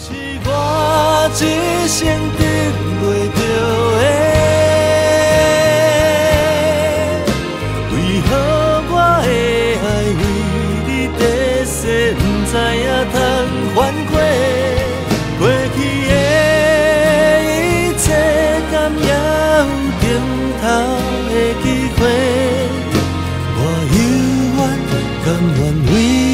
是我一生得袂到的，为何我的爱为你地势，不知影通反悔？过去的一切，敢也有回头的机会？我犹原甘愿为